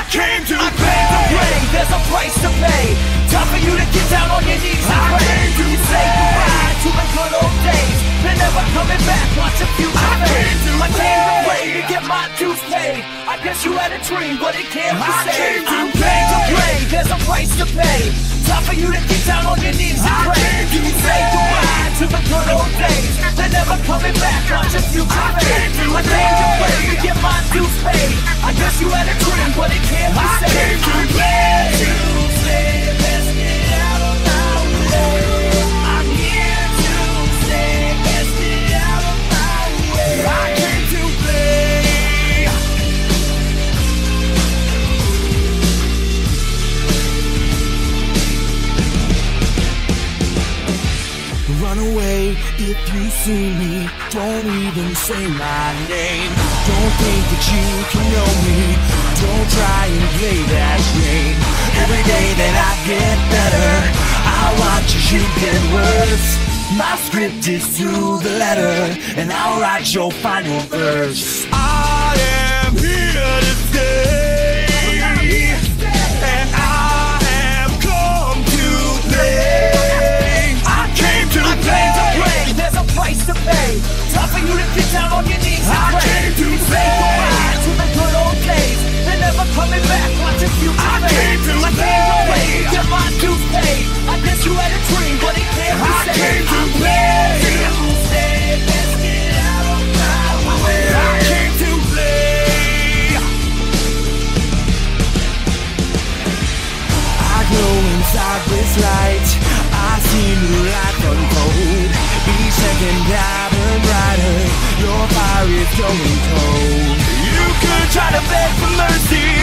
came to play. There's a price to pay. Time for you to get down on your knees and pray. You say goodbye to the good old days. They're never coming back. Watch your future fade. I came to play to get my dues paid. I guess you had a dream, but it can't be saved. I came to play. There's a price to pay. Time for you to get down on your knees and pray. You say goodbye to the good old days. They're never coming back. Watch your future fade. I came to play to get my dues paid. I guess you had a dream, but it can't be saved. I came to play. Let's get out of my way. I'm here to stay. Let's get out of my way. I came to play. Run away if you see me. Don't even say my name. Don't think that you can know me. Don't try and play that game. Every day that I get better, I watch as you get worse. My script is to the letter, and I'll write your final verse. I am here to stay, and I have come to play. I came to play. There's a price to pay. Time for you to get down on your knees and pray. I came to say goodbye to the good old days. They're never coming back. Watch your future fade. I came to play. Get my dues paid. I guess you had a dream, but it can't be saved. I came to play. Let's get out of my way. I came to play. I glow inside this light. I see new life unfold. Each second I burn brighter. Your fire is going cold. You could try to beg for mercy,